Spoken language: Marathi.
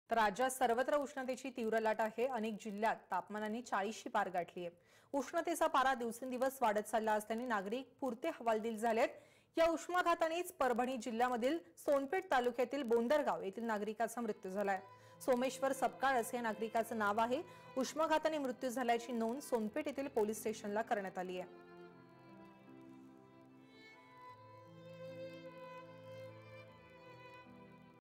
तर राज्यात सर्वत्र उष्णतेची तीव्र लाट आहे। अनेक जिल्ह्यात तापमानाने 40शी पार गाठली आहे। उष्णतेचा पारा दिवसेंदिवस वाढत चालला असल्याने नागरिक पुरते हवालदिल झालेत। या उष्माघातानेच परभणी जिल्ह्यामधील सोनपेठ तालुक्यातील बोंदरगाव येथील नागरिकाचा मृत्यू झालाय। सोमेश्वर सपकाळ असे या नागरिकाचे नाव आहे। उष्माघाताने मृत्यू झाल्याची नोंद सोनपेठ येथील पोलीस स्टेशनला करण्यात आली आहे।